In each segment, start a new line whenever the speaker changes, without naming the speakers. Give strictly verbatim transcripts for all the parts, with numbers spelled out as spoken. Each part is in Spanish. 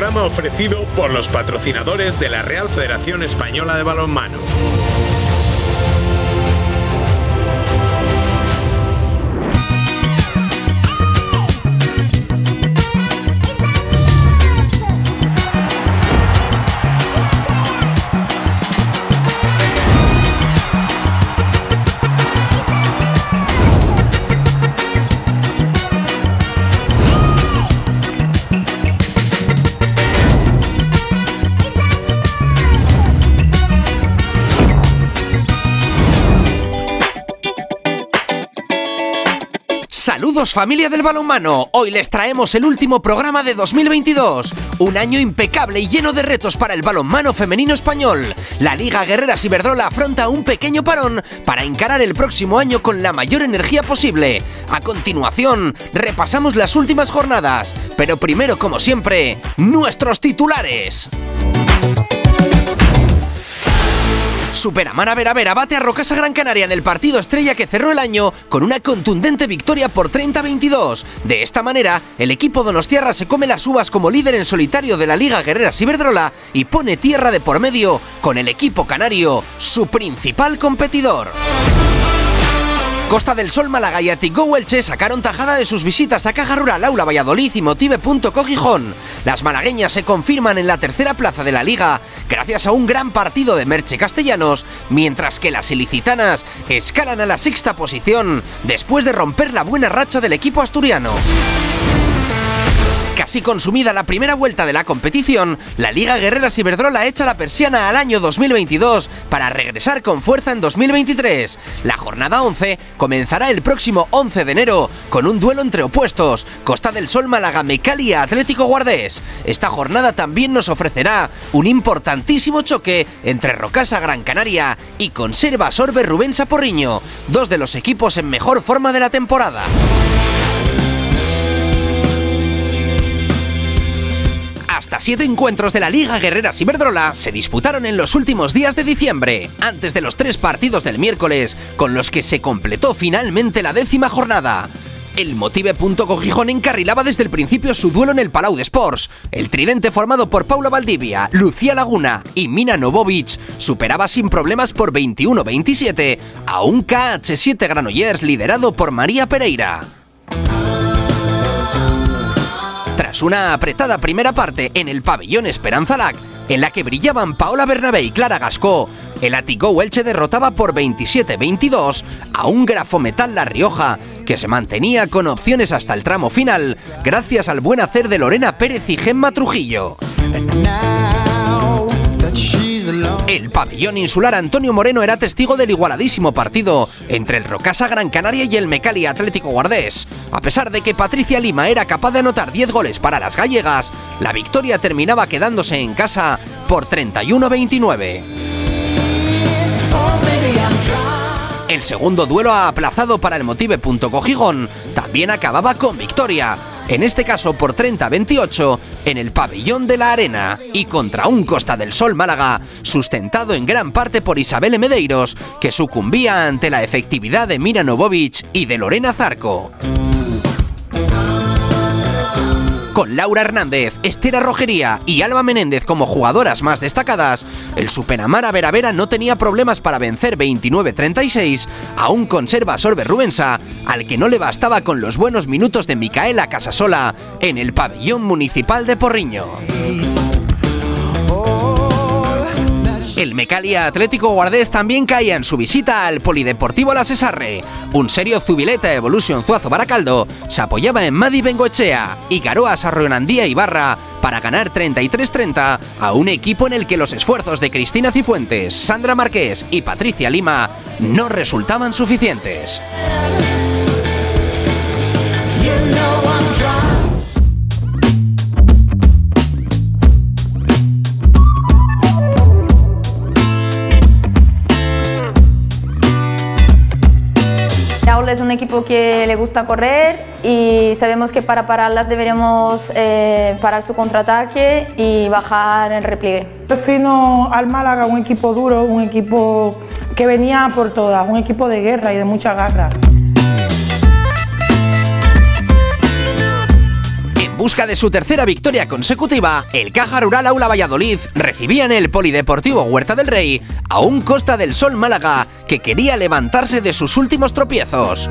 programa ofrecido por los patrocinadores de la Real Federación Española de Balonmano.
Saludos familia del balonmano, hoy les traemos el último programa de dos mil veintidós, un año impecable y lleno de retos para el balonmano femenino español. La Liga Guerreras Iberdrola afronta un pequeño parón para encarar el próximo año con la mayor energía posible. A continuación, repasamos las últimas jornadas, pero primero, como siempre, nuestros titulares. Superamara Vera Vera bate a Rocasa Gran Canaria en el partido estrella que cerró el año con una contundente victoria por treinta a veintidós. De esta manera, el equipo donostiarra se come las uvas como líder en solitario de la Liga Guerreras Iberdrola y pone tierra de por medio con el equipo canario, su principal competidor. Costa del Sol Málaga y Athletic Elche sacaron tajada de sus visitas a Caja Rural, Aula Valladolid y Motive punto co Gijón. Las malagueñas se confirman en la tercera plaza de la Liga gracias a un gran partido de Merche Castellanos, mientras que las ilicitanas escalan a la sexta posición después de romper la buena racha del equipo asturiano. Casi consumida la primera vuelta de la competición, la Liga Guerreras Iberdrola echa la persiana al año dos mil veintidós para regresar con fuerza en dos mil veintitrés. La jornada once comenzará el próximo once de enero con un duelo entre opuestos, Costa del Sol Málaga Mecali Atlético Guardés. Esta jornada también nos ofrecerá un importantísimo choque entre Rocasa Gran Canaria y Conserva Sorbe Rubén Porriño, dos de los equipos en mejor forma de la temporada. Hasta siete encuentros de la Liga Guerreras Iberdrola se disputaron en los últimos días de diciembre, antes de los tres partidos del miércoles, con los que se completó finalmente la décima jornada. El Motive punto co Gijón encarrilaba desde el principio su duelo en el Palau de Sports. El tridente formado por Paula Valdivia, Lucía Laguna y Mina Novovic superaba sin problemas por veintiuno a veintisiete a un K H siete Granollers liderado por María Pereira. Tras una apretada primera parte en el pabellón Esperanza Lac, en la que brillaban Paola Bernabé y Clara Gascó, el Athletic Elche derrotaba por veintisiete a veintidós a un Grafometal La Rioja, que se mantenía con opciones hasta el tramo final, gracias al buen hacer de Lorena Pérez y Gemma Trujillo. El pabellón insular Antonio Moreno era testigo del igualadísimo partido entre el Rocasa Gran Canaria y el Mecali Atlético Guardés. A pesar de que Patricia Lima era capaz de anotar diez goles para las gallegas, la victoria terminaba quedándose en casa por treinta y uno a veintinueve. El segundo duelo aplazado para el Motive punto co Gijón también acababa con victoria, en este caso por treinta a veintiocho, en el pabellón de la Arena y contra un Costa del Sol Málaga, sustentado en gran parte por Isabel Medeiros, que sucumbía ante la efectividad de Mina Novovic y de Lorena Zarco. Con Laura Hernández, Esther Rogería y Alba Menéndez como jugadoras más destacadas, el Superamara Vera Vera no tenía problemas para vencer veintinueve a treinta y seis a un Conserva Sorbe Rubensa, al que no le bastaba con los buenos minutos de Micaela Casasola en el pabellón municipal de Porriño. El Mecali Atlético Guardés también caía en su visita al Polideportivo La Sesarre. Un serio Zubileta Evolution Zuazo Baracaldo se apoyaba en Madi Bengoechea y Garoas Arroyonandía Ibarra para ganar treinta y tres a treinta a un equipo en el que los esfuerzos de Cristina Cifuentes, Sandra Marqués y Patricia Lima no resultaban suficientes.
Es un equipo que le gusta correr y sabemos que para pararlas deberíamos eh, parar su contraataque y bajar el repliegue.
Defino al Málaga un equipo duro, un equipo que venía por todas, un equipo de guerra y de mucha garra.
busca de su tercera victoria consecutiva, el Caja Rural Aula Valladolid recibía en el Polideportivo Huerta del Rey a un Costa del Sol Málaga que quería levantarse de sus últimos tropiezos.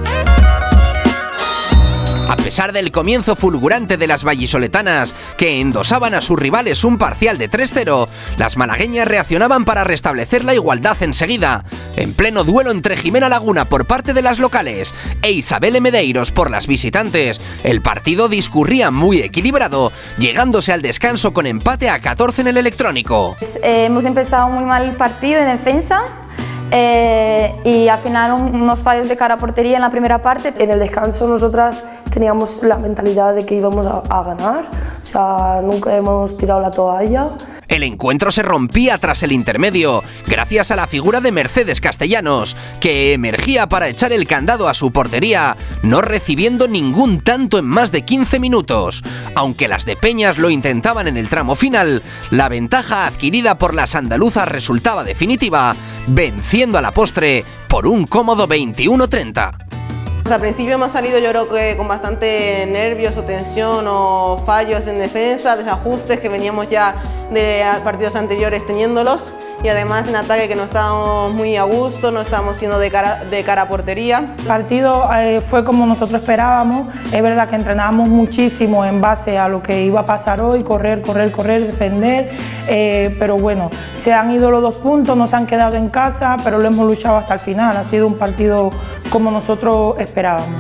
A pesar del comienzo fulgurante de las vallisoletanas, que endosaban a sus rivales un parcial de tres cero, las malagueñas reaccionaban para restablecer la igualdad enseguida. En pleno duelo entre Jimena Laguna por parte de las locales e Isabel Medeiros por las visitantes, el partido discurría muy equilibrado, llegándose al descanso con empate a catorce en el electrónico.
Eh, hemos empezado muy mal el partido en defensa. Eh, y al final un, unos fallos de cara a portería en la primera parte.
En el descanso nosotras teníamos la mentalidad de que íbamos a, a ganar, o sea, nunca hemos tirado la toalla.
El encuentro se rompía tras el intermedio, gracias a la figura de Mercedes Castellanos, que emergía para echar el candado a su portería, no recibiendo ningún tanto en más de quince minutos. Aunque las de Peñas lo intentaban en el tramo final, la ventaja adquirida por las andaluzas resultaba definitiva, venciendo a la postre por un cómodo veintiuno treinta.
Al principio hemos salido, yo creo que con bastante nervios o tensión o fallos en defensa, desajustes que veníamos ya de partidos anteriores teniéndolos, y además en ataque que no estábamos muy a gusto, no estábamos siendo de cara, de cara a portería.
El partido eh, fue como nosotros esperábamos. Es verdad que entrenábamos muchísimo en base a lo que iba a pasar hoy, correr, correr, correr, defender, eh, pero bueno, se han ido los dos puntos, nos han quedado en casa, pero lo hemos luchado hasta el final. Ha sido un partido como nosotros esperábamos.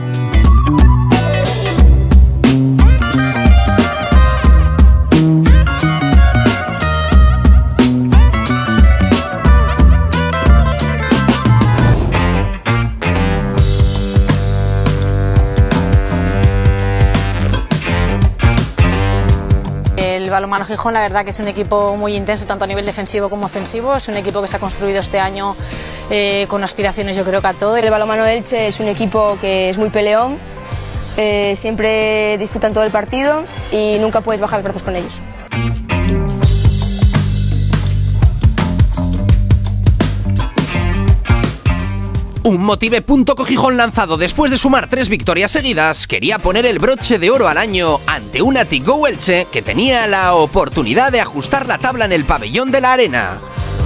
El Balonmano Gijón, la verdad que es un equipo muy intenso tanto a nivel defensivo como ofensivo. Es un equipo que se ha construido este año eh, con aspiraciones, yo creo que a todo.
El Balonmano Elche es un equipo que es muy peleón, eh, siempre disputan todo el partido y nunca puedes bajar los brazos con ellos.
Un Motive punto co Gijón lanzado después de sumar tres victorias seguidas quería poner el broche de oro al año ante un Athletic Elche que tenía la oportunidad de ajustar la tabla en el pabellón de la Arena.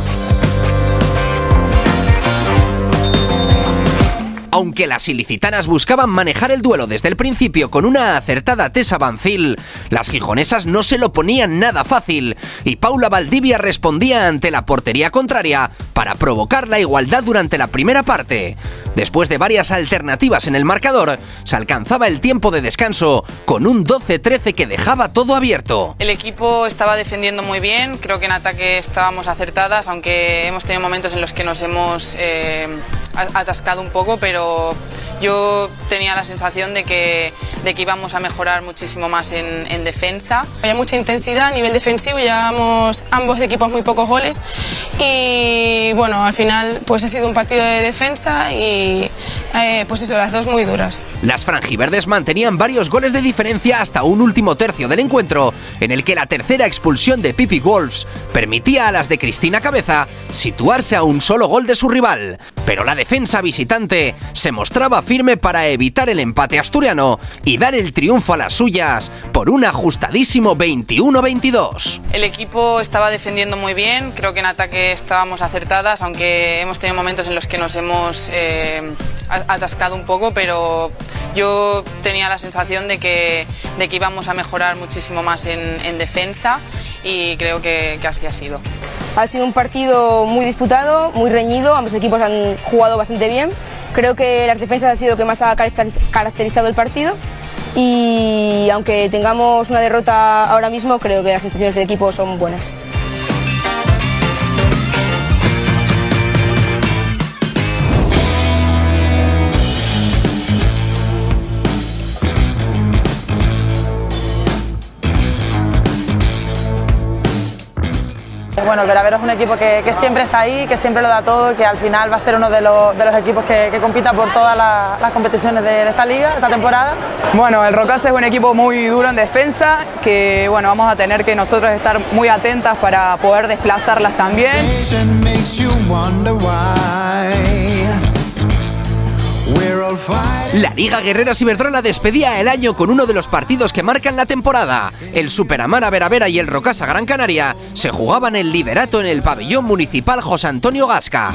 Aunque las ilicitanas buscaban manejar el duelo desde el principio con una acertada Tessa Bancil, las gijonesas no se lo ponían nada fácil y Paula Valdivia respondía ante la portería contraria para provocar la igualdad durante la primera parte. Después de varias alternativas en el marcador, se alcanzaba el tiempo de descanso con un doce trece que dejaba todo abierto.
El equipo estaba defendiendo muy bien, creo que en ataque estábamos acertadas, aunque hemos tenido momentos en los que nos hemos eh, atascado un poco, pero yo tenía la sensación de que, de que íbamos a mejorar muchísimo más en, en defensa.
Había mucha intensidad a nivel defensivo, llevábamos ambos equipos muy pocos goles y bueno, al final pues ha sido un partido de defensa y eh, pues eso, las dos muy duras.
Las franjiverdes mantenían varios goles de diferencia hasta un último tercio del encuentro, en el que la tercera expulsión de Pipi Wolves permitía a las de Cristina Cabeza situarse a un solo gol de su rival. Pero la defensa visitante se mostraba firme para evitar el empate asturiano y dar el triunfo a las suyas por un ajustadísimo veintiuno veintidós.
El equipo estaba defendiendo muy bien, creo que en ataque estábamos acertadas, aunque hemos tenido momentos en los que nos hemos eh, atascado un poco, pero yo tenía la sensación de que, de que íbamos a mejorar muchísimo más en, en defensa y creo que, que así ha sido.
Ha sido un partido muy disputado, muy reñido, ambos equipos han jugado bastante bien. Creo que las defensas ha sido lo que más ha caracterizado el partido y aunque tengamos una derrota ahora mismo, creo que las sensaciones del equipo son buenas.
Bueno, el Veravero es un equipo que, que siempre está ahí, que siempre lo da todo y que al final va a ser uno de los, de los equipos que, que compita por todas las, las competiciones de, de esta liga, esta temporada.
Bueno, el Rocasa es un equipo muy duro en defensa, que bueno, vamos a tener que nosotros estar muy atentas para poder desplazarlas también.
La Liga Guerreras Iberdrola despedía el año con uno de los partidos que marcan la temporada. El Superamara Vera Vera y el Rocasa Gran Canaria se jugaban el liderato en el pabellón municipal José Antonio Gasca.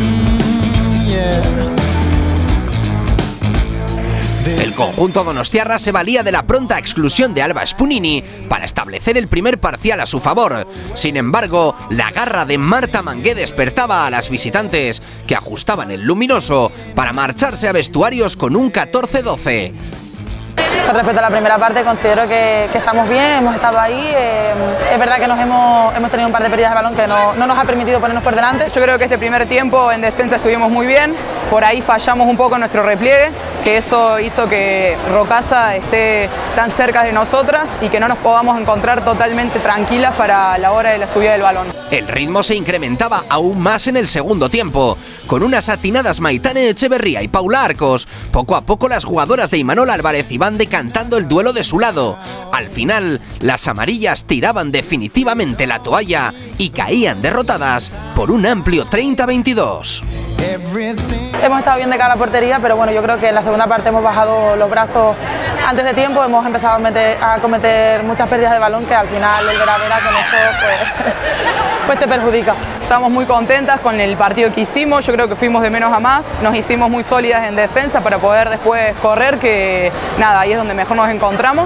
El conjunto donostiarra se valía de la pronta exclusión de Alba Spunini para establecer el primer parcial a su favor. Sin embargo, la garra de Marta Mangué despertaba a las visitantes, que ajustaban el luminoso para marcharse a vestuarios con un catorce doce.
Con respecto a la primera parte, considero que, que estamos bien, hemos estado ahí. Eh, es verdad que nos hemos, hemos tenido un par de pérdidas de balón que no, no nos ha permitido ponernos por delante.
Yo creo que este primer tiempo en defensa estuvimos muy bien, por ahí fallamos un poco en nuestro repliegue, que eso hizo que Rocasa esté tan cerca de nosotras y que no nos podamos encontrar totalmente tranquilas para la hora de la subida del balón.
El ritmo se incrementaba aún más en el segundo tiempo. Con unas atinadas Maitane Echeverría y Paula Arcos, poco a poco las jugadoras de Imanol Álvarez iban decantando el duelo de su lado. Al final, las amarillas tiraban definitivamente la toalla y caían derrotadas por un amplio treinta a veintidós.
Hemos estado bien de cara a la portería, pero bueno, yo creo que en la segunda parte hemos bajado los brazos antes de tiempo, hemos empezado a, meter, a cometer muchas pérdidas de balón que al final el Vera Vera con eso pues, pues te perjudica.
Estamos muy contentas con el partido que hicimos, yo creo que fuimos de menos a más, nos hicimos muy sólidas en defensa para poder después correr, que nada, ahí es donde mejor nos encontramos.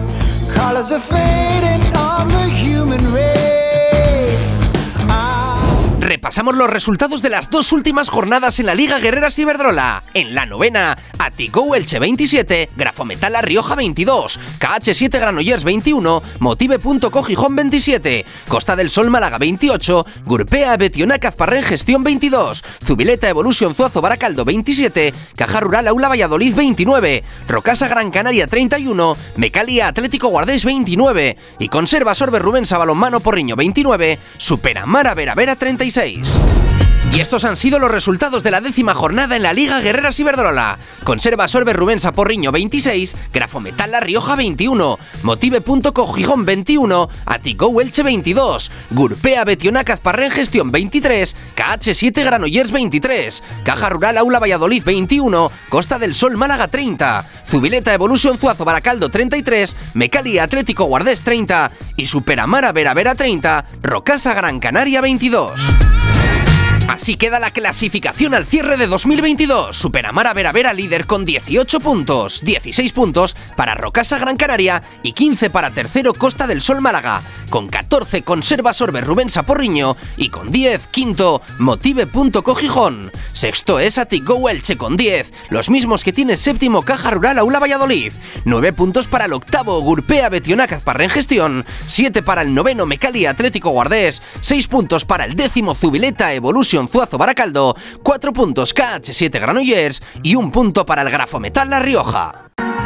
Repasamos los resultados de las dos últimas jornadas en la Liga Guerreras Iberdrola. En la novena, Atigou Elche veintisiete, Grafometal La Rioja veintidós, K H siete Granollers veintiuno, Motive.co Gijón veintisiete, Costa del Sol Málaga veintiocho, Gurpea Betionac Azparren Gestión veintidós, Zubileta Evolution Zuazo Baracaldo veintisiete, Caja Rural Aula Valladolid veintinueve, Rocasa Gran Canaria treinta y uno, Mecalia Atlético Guardés veintinueve y Conserva Sorbe Rubensa Balonmano Porriño veintinueve, Superamara Vera Vera treinta y seis. Y estos han sido los resultados de la décima jornada en la Liga Guerreras Iberdrola. Conserva Sorbe Rubensa Porriño veintiséis, Grafometal La Rioja veintiuno, Motive.co Gijón veintiuno, Atigou Elche veintidós, Gurpea Betionac Azparren Gestión veintitrés, K H siete Granollers veintitrés, Caja Rural Aula Valladolid veintiuno, Costa del Sol Málaga treinta, Zubileta Evolution Zuazo Baracaldo treinta y tres, Mecalia Atlético Guardés treinta y Superamara Vera Vera treinta, Rocasa Gran Canaria veintidós. Así queda la clasificación al cierre de dos mil veintidós. Superamara Vera Vera líder con dieciocho puntos, dieciséis puntos para Rocasa Gran Canaria y quince para tercero Costa del Sol Málaga. Con catorce Conserva Sorbe Rubensa Porriño y con diez quinto Motive.co Gijón. Sexto es Atigou Elche con diez, los mismos que tiene séptimo Caja Rural Aula Valladolid. nueve puntos para el octavo Gurpea Betionac Azparren Gestión, siete para el noveno Mecalia Atlético Guardés, seis puntos para el décimo Zubileta Evolution Zuazo Baracaldo, cuatro puntos K H siete Granollers y un punto para el Grafometal La Rioja.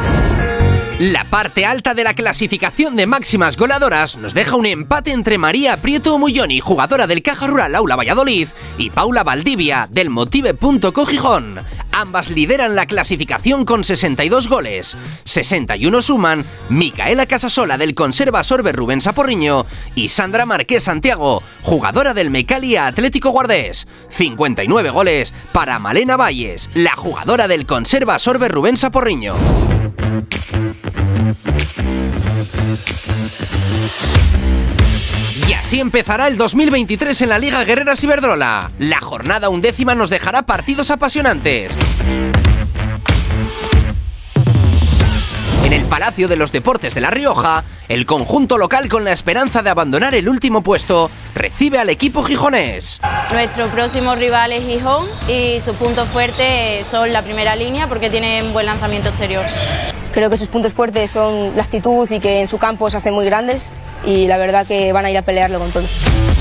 La parte alta de la clasificación de máximas goleadoras nos deja un empate entre María Prieto Mulloni, jugadora del Caja Rural Aula Valladolid, y Paula Valdivia, del Motive.co Gijón. Ambas lideran la clasificación con sesenta y dos goles. sesenta y uno suman Micaela Casasola, del Conserva Sorbe Rubensa Porriño, y Sandra Marqués Santiago, jugadora del Mecalia Atlético Guardés. cincuenta y nueve goles para Malena Valles, la jugadora del Conserva Sorbe Rubensa Porriño. Y así empezará el dos mil veintitrés en la Liga Guerreras Iberdrola. La jornada undécima nos dejará partidos apasionantes. En el Palacio de los Deportes de La Rioja, el conjunto local, con la esperanza de abandonar el último puesto, recibe al equipo gijonés.
Nuestro próximo rival es Gijón y sus puntos fuertes son la primera línea porque tienen buen lanzamiento exterior.
Creo que sus puntos fuertes son la actitud y que en su campo se hacen muy grandes y la verdad que van a ir a pelearlo con todo.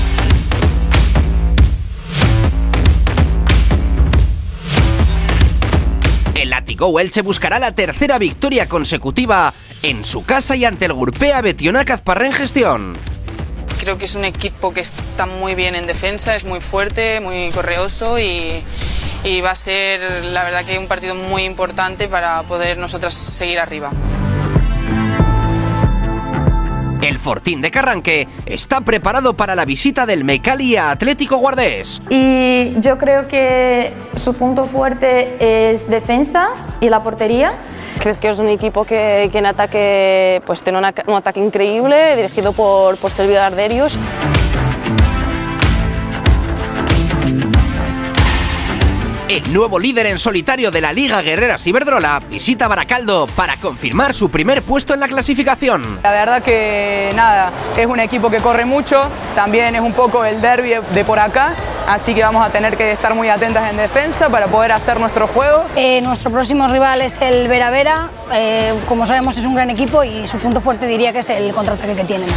El Atigou Elche buscará la tercera victoria consecutiva en su casa y ante el Gurpea Betionac Azparren Gestión.
Creo que es un equipo que está muy bien en defensa, es muy fuerte, muy correoso y, y va a ser, la verdad, que un partido muy importante para poder nosotras seguir arriba.
El Fortín de Carranque está preparado para la visita del Mecali a Atlético Guardés.
Y yo creo que su punto fuerte es defensa y la portería.
¿Crees que es un equipo que, que en ataque pues, tiene una, un ataque increíble, dirigido por, por Silvio Arderius?
El nuevo líder en solitario de la Liga Guerreras Iberdrola visita Baracaldo para confirmar su primer puesto en la clasificación.
La verdad que nada, es un equipo que corre mucho, también es un poco el derbi de por acá, así que vamos a tener que estar muy atentas en defensa para poder hacer nuestro juego.
Eh, nuestro próximo rival es el Vera Vera, eh, como sabemos es un gran equipo y su punto fuerte diría que es el contraataque que tienen.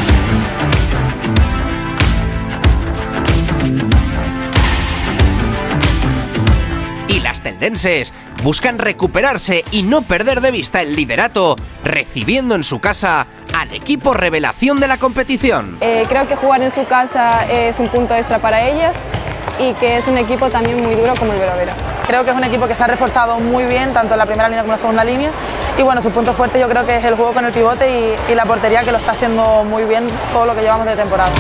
Y las celdenses buscan recuperarse y no perder de vista el liderato, recibiendo en su casa al equipo revelación de la competición.
Eh, creo que jugar en su casa es un punto extra para ellas y que es un equipo también muy duro como el Vera Vera.
Creo que es un equipo que está reforzado muy bien, tanto en la primera línea como en la segunda línea. Y bueno, su punto fuerte yo creo que es el juego con el pivote y, y la portería, que lo está haciendo muy bien todo lo que llevamos de temporada.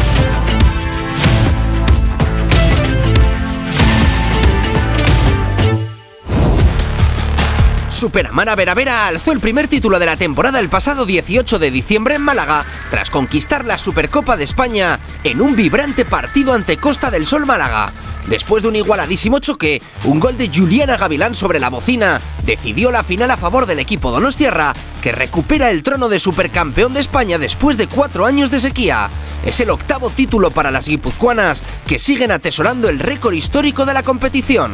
Superamara Vera Vera alzó el primer título de la temporada el pasado dieciocho de diciembre en Málaga, tras conquistar la Supercopa de España en un vibrante partido ante Costa del Sol Málaga. Después de un igualadísimo choque, un gol de Juliana Gavilán sobre la bocina decidió la final a favor del equipo donostiarra, que recupera el trono de supercampeón de España después de cuatro años de sequía. Es el octavo título para las guipuzcoanas, que siguen atesorando el récord histórico de la competición.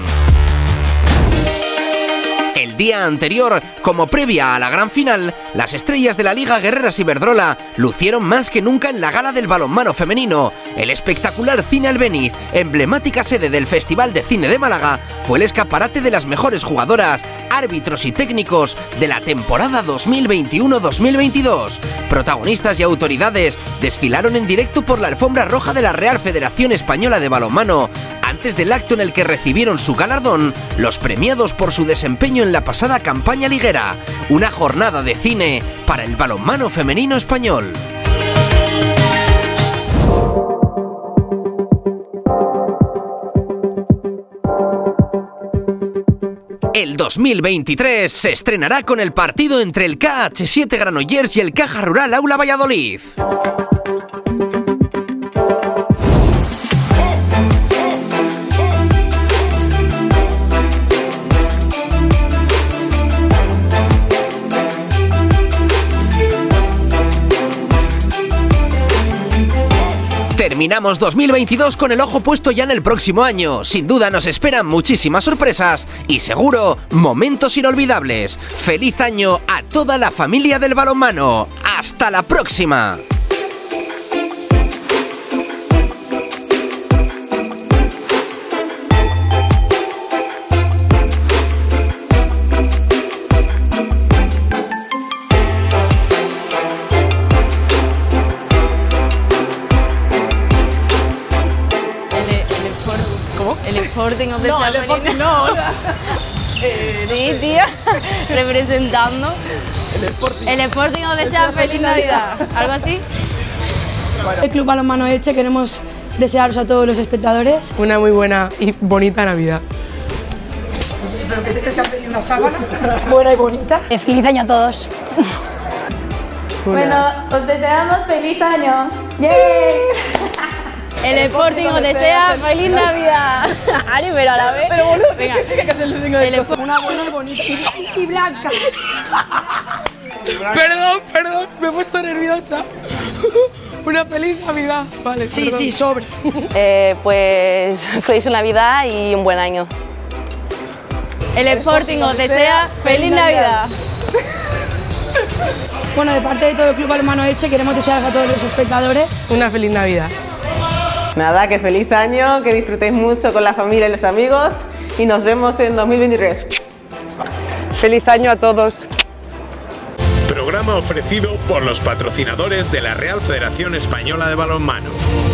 El día anterior, como previa a la gran final, las estrellas de la Liga Guerreras Iberdrola lucieron más que nunca en la gala del balonmano femenino. El espectacular Cine Albéniz, emblemática sede del Festival de Cine de Málaga, fue el escaparate de las mejores jugadoras, árbitros y técnicos de la temporada dos mil veintiuno dos mil veintidós. Protagonistas y autoridades desfilaron en directo por la alfombra roja de la Real Federación Española de Balonmano, antes del acto en el que recibieron su galardón los premiados por su desempeño en la pasada campaña liguera, una jornada de cine para el balonmano femenino español. El dos mil veintitrés se estrenará con el partido entre el K H siete Granollers y el Caja Rural Aula Valladolid. Terminamos dos mil veintidós con el ojo puesto ya en el próximo año. Sin duda nos esperan muchísimas sorpresas y seguro momentos inolvidables. ¡Feliz año a toda la familia del balonmano! ¡Hasta la próxima!
El Sporting of the
No, el Sporting no.
eh, no sí, sé. Tía. Representando.
El Sporting.
El Sporting of the Sea, feliz Navidad. ¿Algo así?
Bueno. El Club Balonmano Elche queremos desearos a todos los espectadores
una muy buena y bonita Navidad.
¿Pero qué te crees que han pedido una sábana? Buena y bonita.
Eh, feliz año a todos.
Bueno, os deseamos feliz año. ¡Yay!
El Sporting os desea feliz Navidad. Ale, pero a la vez.
Pero boludo,
venga,
sí que hay que hacer el
el
de una buena y bonita y, y blanca.
Perdón, perdón, me he puesto nerviosa. Una feliz Navidad, vale.
Sí,
perdón.
sí, sobre.
Eh, pues feliz Navidad y un buen año.
El Sporting os desea feliz Navidad.
Bueno, de parte de todo el Club Balonmano Elche queremos desear a todos los espectadores
una feliz Navidad.
Nada, que feliz año, que disfrutéis mucho con la familia y los amigos y nos vemos en dos mil veintitrés.
Feliz año a todos.
Programa ofrecido por los patrocinadores de la Real Federación Española de Balonmano.